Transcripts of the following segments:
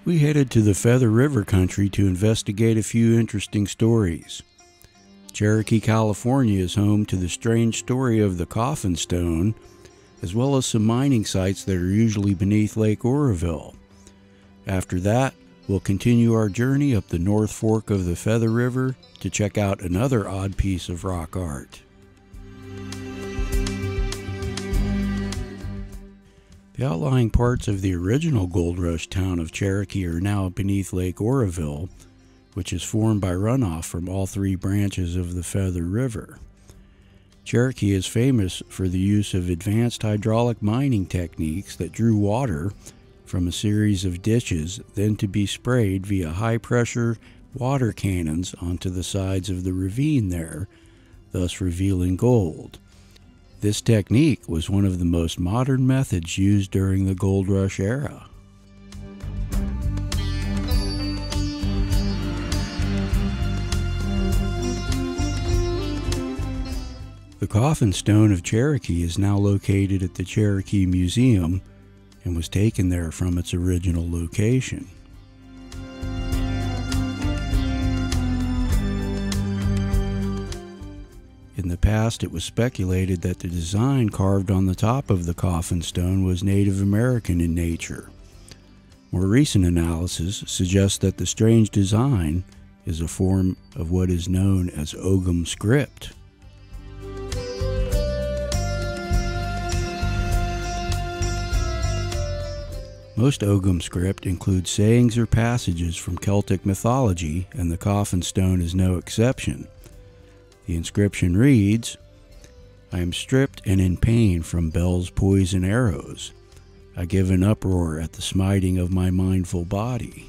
We headed to the Feather River country to investigate a few interesting stories. Cherokee, California is home to the strange story of the Coffin Stone, as well as some mining sites that are usually beneath Lake Oroville. After that, we'll continue our journey up the North Fork of the Feather River to check out another odd piece of rock art. The outlying parts of the original gold rush town of Cherokee are now beneath Lake Oroville, which is formed by runoff from all three branches of the Feather River. Cherokee is famous for the use of advanced hydraulic mining techniques that drew water from a series of ditches, then to be sprayed via high-pressure water cannons onto the sides of the ravine there, thus revealing gold. This technique was one of the most modern methods used during the Gold Rush era. The Coffin Stone of Cherokee is now located at the Cherokee Museum and was taken there from its original location. In the past, it was speculated that the design carved on the top of the coffin stone was Native American in nature. More recent analysis suggests that the strange design is a form of what is known as Ogham script. Most Ogham script includes sayings or passages from Celtic mythology, and the coffin stone is no exception. The inscription reads, "I am stripped and in pain from Bel's poison arrows. I give an uproar at the smiting of my mindful body."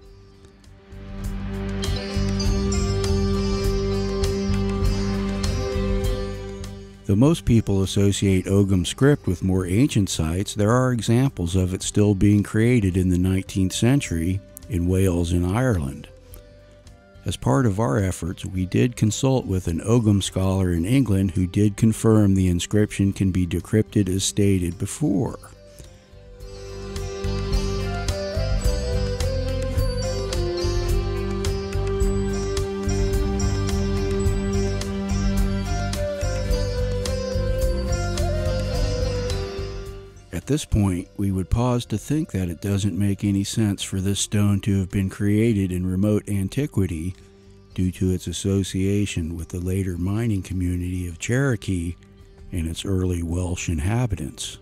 Though most people associate Ogham script with more ancient sites, there are examples of it still being created in the 19th century in Wales and Ireland. As part of our efforts, we did consult with an Ogham scholar in England who did confirm the inscription can be decrypted as stated before. At this point, we would pause to think that it doesn't make any sense for this stone to have been created in remote antiquity due to its association with the later mining community of Cherokee and its early Welsh inhabitants.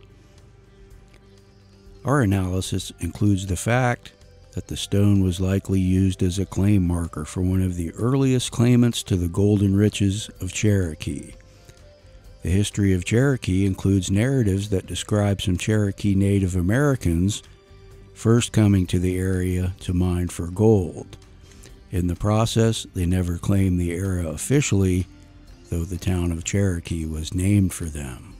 Our analysis includes the fact that the stone was likely used as a claim marker for one of the earliest claimants to the golden riches of Cherokee. The history of Cherokee includes narratives that describe some Cherokee Native Americans first coming to the area to mine for gold. In the process, they never claimed the area officially, though the town of Cherokee was named for them.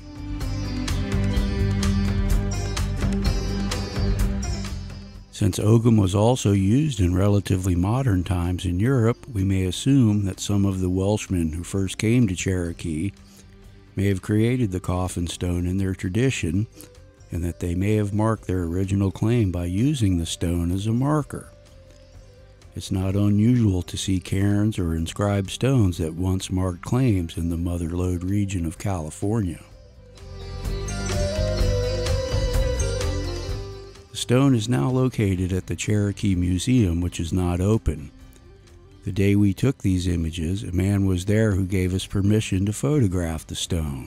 Since Ogham was also used in relatively modern times in Europe, we may assume that some of the Welshmen who first came to Cherokee may have created the coffin stone in their tradition, and that they may have marked their original claim by using the stone as a marker. It's not unusual to see cairns or inscribed stones that once marked claims in the Mother Lode region of California. The stone is now located at the Cherokee Museum, which is not open. The day we took these images, a man was there who gave us permission to photograph the stone.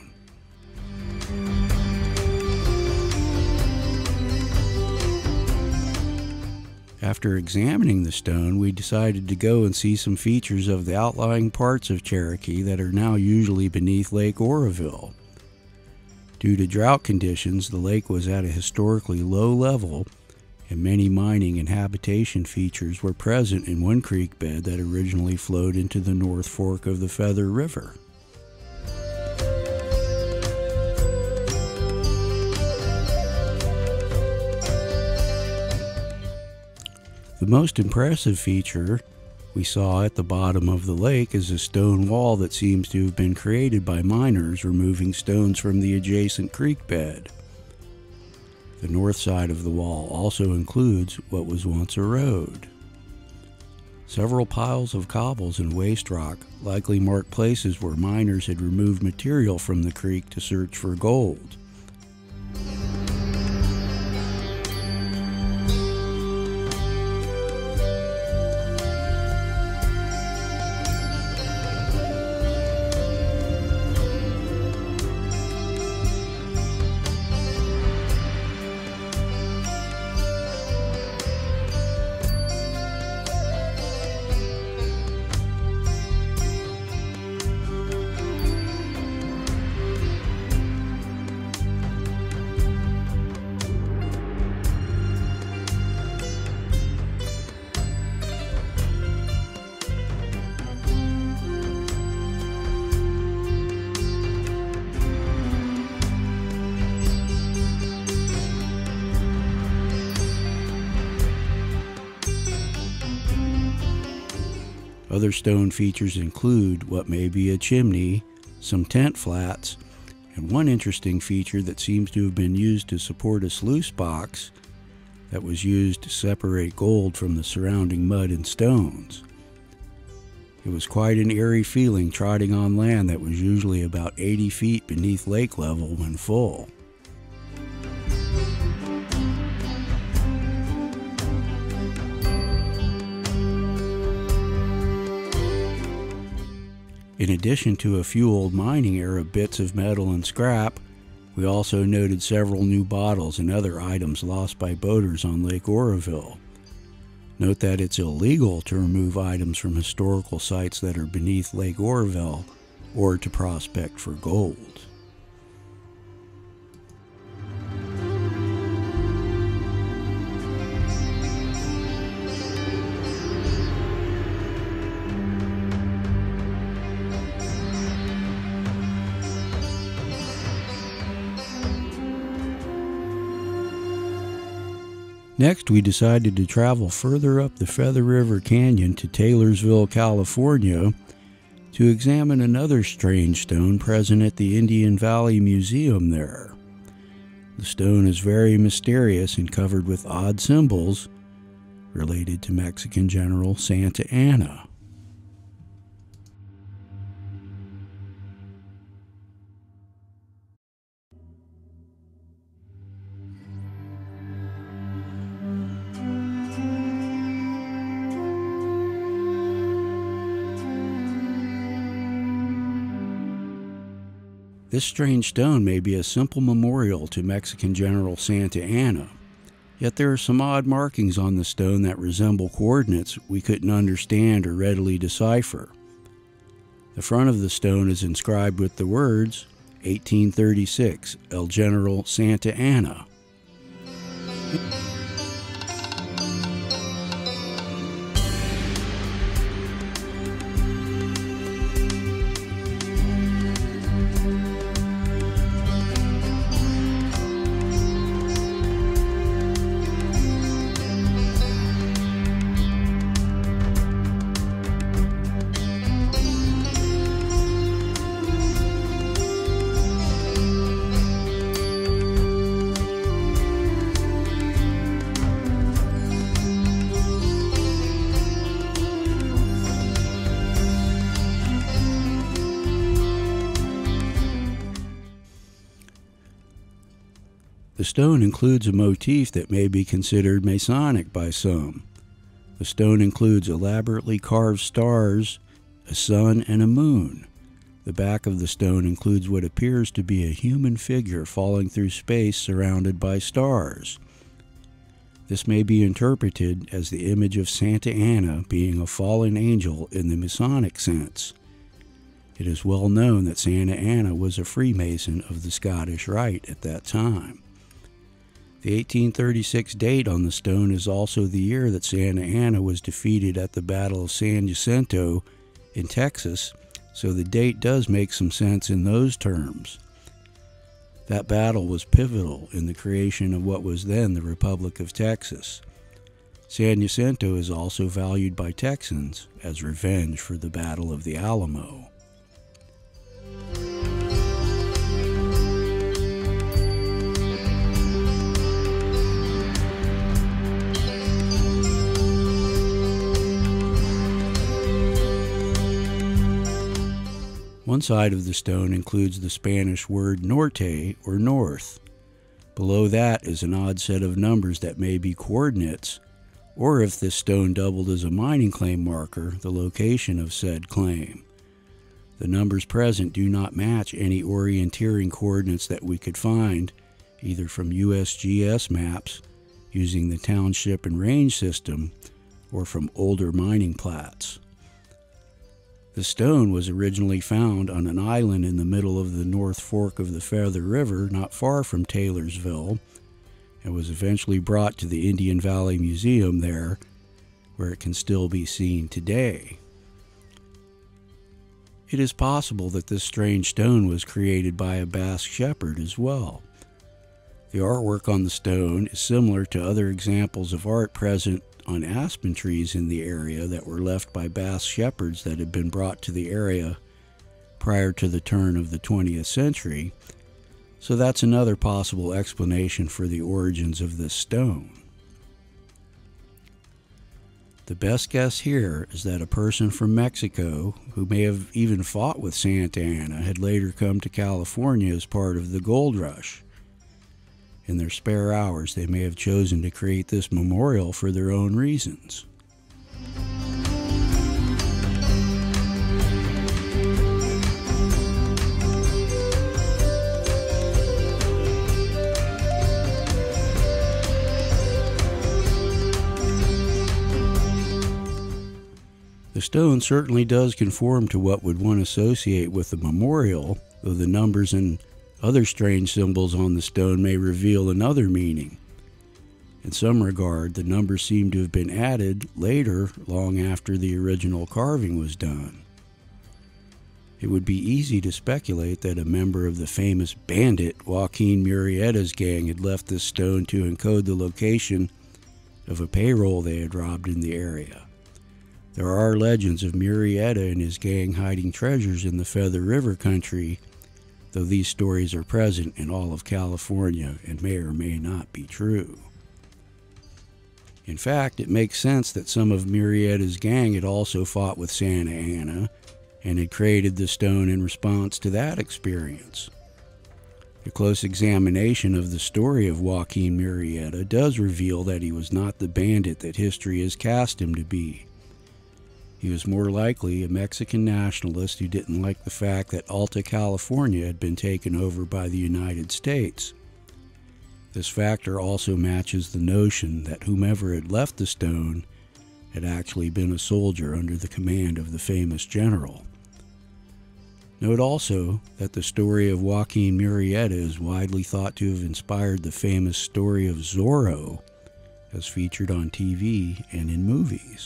After examining the stone, we decided to go and see some features of the outlying parts of Cherokee that are now usually beneath Lake Oroville. Due to drought conditions, the lake was at a historically low level, and many mining and habitation features were present in one creek bed that originally flowed into the North Fork of the Feather River. The most impressive feature we saw at the bottom of the lake is a stone wall that seems to have been created by miners removing stones from the adjacent creek bed. The north side of the wall also includes what was once a road. Several piles of cobbles and waste rock likely mark places where miners had removed material from the creek to search for gold. Other stone features include what may be a chimney, some tent flats, and one interesting feature that seems to have been used to support a sluice box that was used to separate gold from the surrounding mud and stones. It was quite an eerie feeling trotting on land that was usually about 80 feet beneath lake level when full. In addition to a few old mining era bits of metal and scrap, we also noted several new bottles and other items lost by boaters on Lake Oroville. Note that it's illegal to remove items from historical sites that are beneath Lake Oroville or to prospect for gold. Next, we decided to travel further up the Feather River Canyon to Taylorsville, California, to examine another strange stone present at the Indian Valley Museum there. The stone is very mysterious and covered with odd symbols related to Mexican General Santa Anna. This strange stone may be a simple memorial to Mexican General Santa Anna, yet there are some odd markings on the stone that resemble coordinates we couldn't understand or readily decipher. The front of the stone is inscribed with the words, 1836, El General Santa Anna. The stone includes a motif that may be considered Masonic by some. The stone includes elaborately carved stars, a sun, and a moon. The back of the stone includes what appears to be a human figure falling through space surrounded by stars. This may be interpreted as the image of Santa Anna being a fallen angel in the Masonic sense. It is well known that Santa Anna was a Freemason of the Scottish Rite at that time. The 1836 date on the stone is also the year that Santa Anna was defeated at the Battle of San Jacinto in Texas, so the date does make some sense in those terms. That battle was pivotal in the creation of what was then the Republic of Texas. San Jacinto is also valued by Texans as revenge for the Battle of the Alamo. One side of the stone includes the Spanish word norte, or north. Below that is an odd set of numbers that may be coordinates, or if this stone doubled as a mining claim marker, the location of said claim. The numbers present do not match any orienteering coordinates that we could find, either from USGS maps using the township and range system, or from older mining plats. The stone was originally found on an island in the middle of the North Fork of the Feather River, not far from Taylorsville, and was eventually brought to the Indian Valley Museum there, where it can still be seen today. It is possible that this strange stone was created by a Basque shepherd as well. The artwork on the stone is similar to other examples of art present on aspen trees in the area that were left by Basque shepherds that had been brought to the area prior to the turn of the 20th century, so that's another possible explanation for the origins of this stone. The best guess here is that a person from Mexico, who may have even fought with Santa Anna, had later come to California as part of the gold rush. In their spare hours, they may have chosen to create this memorial for their own reasons. The stone certainly does conform to what would one associate with the memorial, though the numbers and other strange symbols on the stone may reveal another meaning. In some regard, the numbers seem to have been added later, long after the original carving was done. It would be easy to speculate that a member of the famous bandit Joaquin Murrieta's gang had left this stone to encode the location of a payroll they had robbed in the area. There are legends of Murrieta and his gang hiding treasures in the Feather River country, though these stories are present in all of California and may or may not be true. In fact, it makes sense that some of Murrieta's gang had also fought with Santa Anna and had created the stone in response to that experience. A close examination of the story of Joaquin Murrieta does reveal that he was not the bandit that history has cast him to be. He was more likely a Mexican nationalist who didn't like the fact that Alta California had been taken over by the United States. This factor also matches the notion that whomever had left the stone had actually been a soldier under the command of the famous general. Note also that the story of Joaquin Murrieta is widely thought to have inspired the famous story of Zorro, as featured on TV and in movies.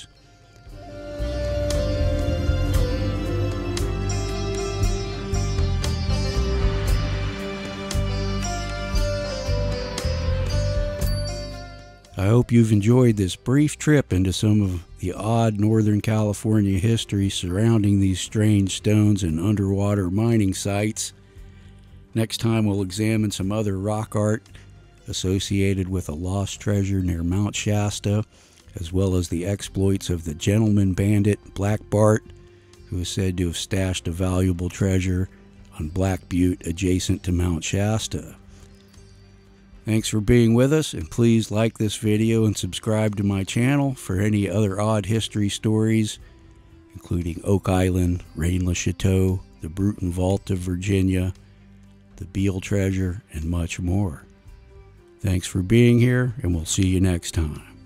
I hope you've enjoyed this brief trip into some of the odd Northern California history surrounding these strange stones and underwater mining sites. Next time we'll examine some other rock art associated with a lost treasure near Mount Shasta, as well as the exploits of the gentleman bandit Black Bart, who is said to have stashed a valuable treasure on Black Butte adjacent to Mount Shasta. Thanks for being with us, and please like this video and subscribe to my channel for any other odd history stories, including Oak Island, Rain-le-Chateau, the Bruton Vault of Virginia, the Beale Treasure, and much more. Thanks for being here, and we'll see you next time.